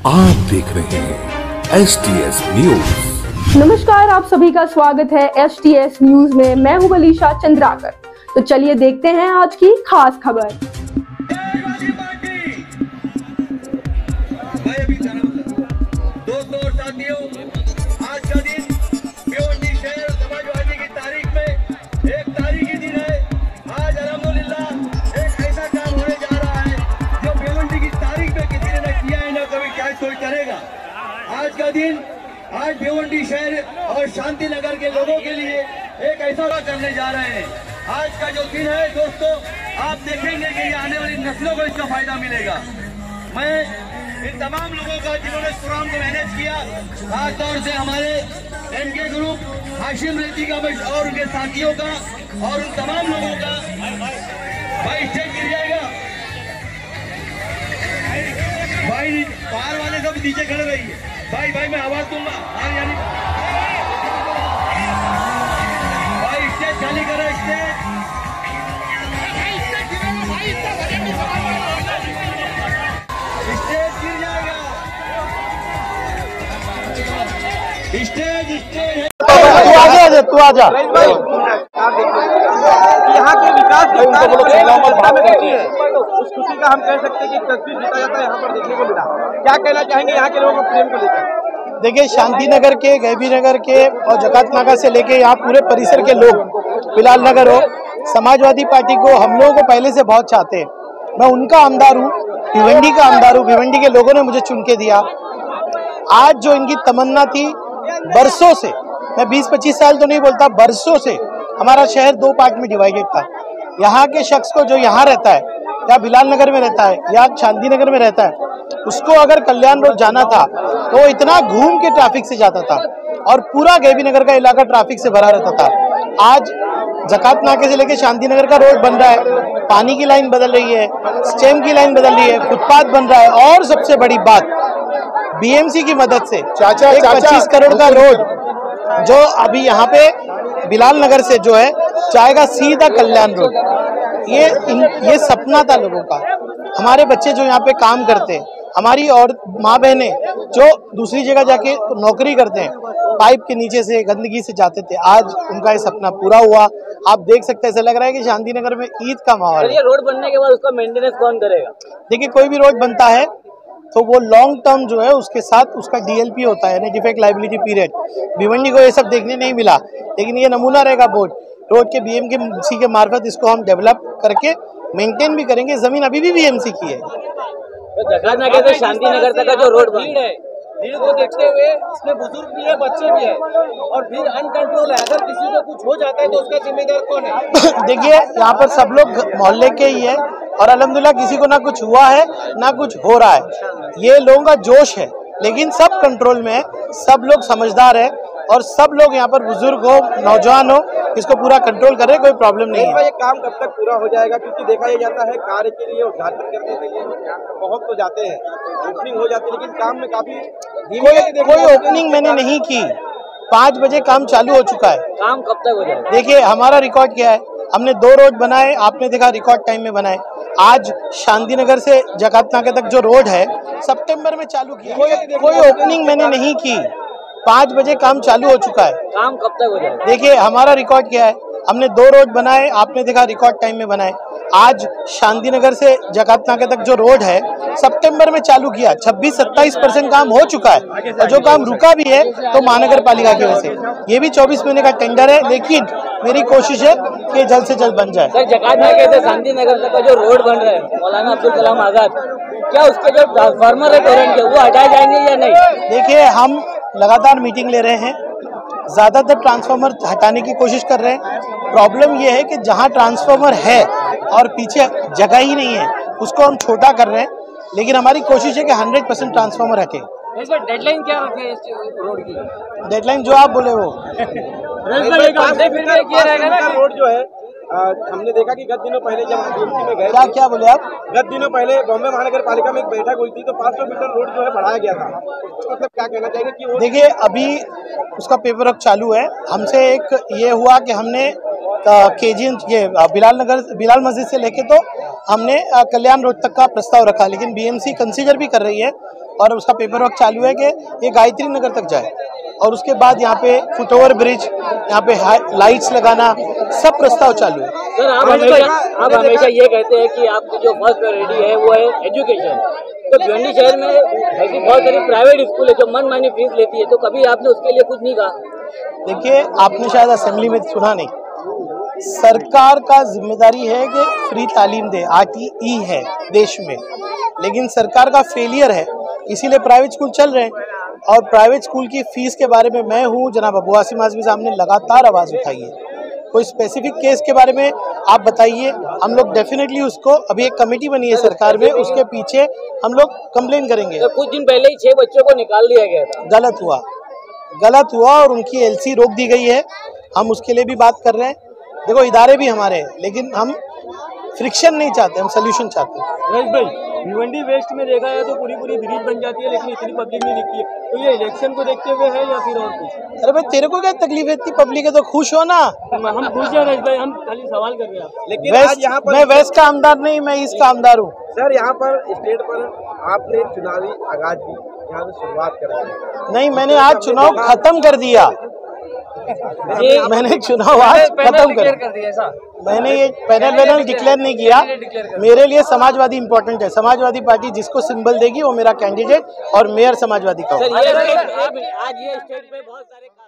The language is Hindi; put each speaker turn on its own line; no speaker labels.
आप देख रहे हैं STS न्यूज।
नमस्कार, आप सभी का स्वागत है STS न्यूज में। मैं हूं बलीशा चंद्राकर। तो चलिए देखते हैं आज की खास खबर।
दोस्तों और साथियों, आज का दिन भिवंडी शहर समाजवादी की तारीख में एक तारीखी दिन है। आज अल्हम्दुलिल्लाह एक ऐसा काम होने जा रहा है जो भिवंडी की तारीख में किसी ने न किया है, न कभी क्या कोई करेगा। आज का दिन आज भिवंडी शहर और शांति नगर के लोगों के लिए एक ऐसा करने जा रहे हैं। आज का जो दिन है दोस्तों, आप देखेंगे कि ये आने वाली नस्लों को इसका फायदा मिलेगा। मैं इन तमाम लोगों का जिन्होंने इस प्रोग्राम को मैनेज किया, खासतौर से हमारे एनके ग्रुप हाशिम रेती का और उनके साथियों का और उन तमाम लोगों का। भाई स्टेज गिर जाएगा, भाई बाहर वाले सब नीचे खड़े रहिए। भाई मैं आवाज दूंगा, यानी भाई स्टेज खाली करो। स्टेज गिर जाएगा। स्टेज
तू आजा।
यहाँ के विकास उस खुशी का हम कह सकते हैं कि तस्वीर जीता जाता है यहाँ पर देखने को मिला। क्या कहना चाहेंगे यहाँ के लोगों को प्रेम को लेकर?
देखिए, शांति नगर के, गैबी नगर के और जकात नाका से लेके यहाँ पूरे परिसर के लोग, बिलाल नगर हो, समाजवादी पार्टी को हम लोगों को पहले से बहुत चाहते हैं। मैं उनका आमदार हूँ, भिवंडी का आमदार हूँ। भिवंडी के लोगों ने मुझे चुन के दिया। आज जो इनकी तमन्ना थी बरसों से, मैं 20-25 साल तो नहीं बोलता, बरसों से हमारा शहर दो पार्ट में डिवाइडेड था। यहाँ के शख्स को जो यहाँ रहता है, या बिलाल नगर में रहता है या शांति नगर में रहता है, उसको अगर कल्याण रोड जाना था तो वो इतना घूम के ट्रैफिक से जाता था और पूरा गैबी नगर का इलाका ट्रैफिक से भरा रहता था। आज जकात नाके से लेके शांति नगर का रोड बन रहा है, पानी की लाइन बदल रही है, स्टेम की लाइन बदल रही है, फुटपाथ बन रहा है, और सबसे बड़ी बात BMC की मदद से 25 करोड़ का रोड जो अभी यहाँ पे बिलाल नगर से जो है जाएगा सीधा कल्याण रोड। ये सपना था लोगों का। हमारे बच्चे जो यहाँ पे काम करते हैं, हमारी और माँ बहनें जो दूसरी जगह जाके नौकरी करते हैं, पाइप के नीचे से गंदगी से जाते थे, आज उनका ये सपना पूरा हुआ। आप देख सकते हैं, ऐसा लग रहा है कि शांति नगर में ईद का माहौल है।
ये रोड बनने के बाद उसका मेंटेनेंस कौन करेगा?
देखिए, कोई भी रोड बनता है तो वो लॉन्ग टर्म जो है उसके साथ उसका DLP होता है, डिफेक्ट लाइबिलिटी पीरियड। भिवंडी को ये सब देखने नहीं मिला, लेकिन ये नमूना रहेगा रोड के BMC के मार्फत इसको हम डेवलप करके मेंटेन भी करेंगे। जमीन अभी भी BMC की है।
तो जकात नाके से शांति नगर तक का जो रोड भीड़ है, भीड़ को देखते हुए इसमें बुजुर्ग भी है, बच्चे भी है, और भीड़ अनकंट्रोल है। अगर किसी को कुछ हो जाता है तो उसका जिम्मेदार कौन है? देखिए, यहाँ पर सब लोग मोहल्ले के ही है और अल्हम्दुलिल्लाह किसी को ना कुछ हुआ है ना कुछ हो रहा है। ये लोगों का जोश है, लेकिन सब कंट्रोल में है, सब लोग समझदार है और सब लोग यहाँ पर बुजुर्ग हो, नौजवान हो, इसको पूरा कंट्रोल कर रहे, कोई प्रॉब्लम नहीं है। ये काम कब तक पूरा हो जाएगा? क्योंकि देखा यह जाता है कार्य के लिए उद्घाटन करने के लिए बहुत तो जाते हैं, ओपनिंग हो जाती है, लेकिन काम में काफी
कोई ओपनिंग मैंने नहीं की। 5 बजे काम चालू हो चुका है।
काम कब तक हो जाएगा?
देखिए, हमारा रिकॉर्ड क्या है, हमने 2 रोड बनाए, आपने देखा रिकॉर्ड टाइम में बनाए। आज शांति नगर से जकात नाके तक जो रोड है सितंबर में चालू किया। कोई ओपनिंग मैंने नहीं की। 5 बजे काम चालू हो चुका है।
काम कब तक हो जाएगा? देखिए,
हमारा रिकॉर्ड क्या है, हमने 2 रोड बनाए, आपने देखा रिकॉर्ड टाइम में बनाए। आज शांति नगर से जकात नाके तक जो रोड है सितंबर में चालू किया। 26-27% काम हो चुका है और जो काम रुका भी है तो महानगर पालिका की वजह से। ये भी 24 महीने का टेंडर है, लेकिन मेरी कोशिश है कि जल्द से जल्द बन जाए।
सर, जकात नाके से शांति नगर तक का जो रोड बन रहा है मौलाना अब्दुल कलाम आजाद, क्या उसके जो ट्रांसफार्मर है टोरेंट के, वो हटाए जाएंगे या नहीं?
देखिए, हम लगातार मीटिंग ले रहे हैं, ज़्यादातर ट्रांसफार्मर हटाने की कोशिश कर रहे हैं। प्रॉब्लम ये है कि जहां ट्रांसफार्मर है और पीछे जगह ही नहीं है, उसको हम छोटा कर रहे हैं, लेकिन हमारी कोशिश है कि 100% ट्रांसफार्मर हटे।
डेडलाइन क्या रखे इस रोड की?
डेडलाइन जो आप बोले वो
रोड जो है, हमने देखा कि गत दिनों पहले जब हम BMC में गए,
क्या बोले आप?
गत दिनों पहले बॉम्बे महानगर पालिका में एक बैठक हुई थी, तो 500 मीटर रोड जो है बढ़ाया गया था। मतलब क्या कहना चाहिए कि
देखिए, अभी उसका पेपर वर्क चालू है। हमसे एक ये हुआ कि हमने KGN ये बिलाल मस्जिद से लेके तो हमने कल्याण रोड तक का प्रस्ताव रखा, लेकिन BMC कंसीडर भी कर रही है और उसका पेपर वर्क चालू है कि ये गायत्री नगर तक जाए और उसके बाद यहाँ पे फुटओवर ब्रिज, यहाँ पे लाइट्स लगाना, सब प्रस्ताव चालू है।
सर आप हमेशा ये कहते हैं कि आपकी जो फर्स्ट प्रायोरिटी है वो है एजुकेशन, तो भिवंडी शहर में ऐसी बहुत सारी प्राइवेट स्कूल है जो मनमानी फीस लेती है, तो कभी आपने उसके लिए कुछ नहीं कहा?
देखिए, आपने शायद असेंबली में सुना नहीं, सरकार का जिम्मेदारी है कि फ्री तालीम दे, RTE है देश में, लेकिन सरकार का फेलियर है, इसीलिए प्राइवेट स्कूल चल रहे हैं। और प्राइवेट स्कूल की फीस के बारे में मैं हूँ, जनाब अबू आसिम आज़मी साहब ने लगातार आवाज़ उठाई है। कोई स्पेसिफिक केस के बारे में आप बताइए, हम लोग डेफिनेटली उसको, अभी एक कमेटी बनी है सरकार में, उसके पीछे हम लोग कंप्लेन करेंगे।
तो कुछ दिन पहले ही 6 बच्चों को निकाल दिया गया था,
गलत हुआ और उनकी LC रोक दी गई है। हम उसके लिए भी बात कर रहे हैं। देखो, इदारे भी हमारे हैं, लेकिन हम फ्रिक्शन नहीं चाहते, हम सोल्यूशन चाहते हैं।
रमेश भाई, भिवंडी वेस्ट में देखा है तो पूरी ब्रिज बन जाती है, लेकिन इतनी पब्लिक नहीं दिखती है, तो ये इलेक्शन को देखते हुए है या फिर और कुछ?
अरे भाई, तेरे को क्या तकलीफ है? इतनी पब्लिक है तो खुश हो ना।
हम खुश हैं रमेश भाई, हम खाली सवाल कर रहे हैं।
लेकिन आज मैं वेस्ट का आमदार नहीं, मैं ईस्ट का आमदार हूँ।
सर, यहाँ पर स्टेट पर आपने चुनावी आगाज भी यहाँ से शुरुआत कर
नहीं, मैंने आज चुनाव खत्म कर दिया। मैंने चुनाव आज खत्म कर दिया। मैंने ये पैनल डिक्लेयर नहीं किया। मेरे लिए समाजवादी इंपॉर्टेंट है। समाजवादी पार्टी जिसको सिंबल देगी वो मेरा कैंडिडेट और मेयर समाजवादी का होगा।
आज ये स्टेट पे बहुत सारे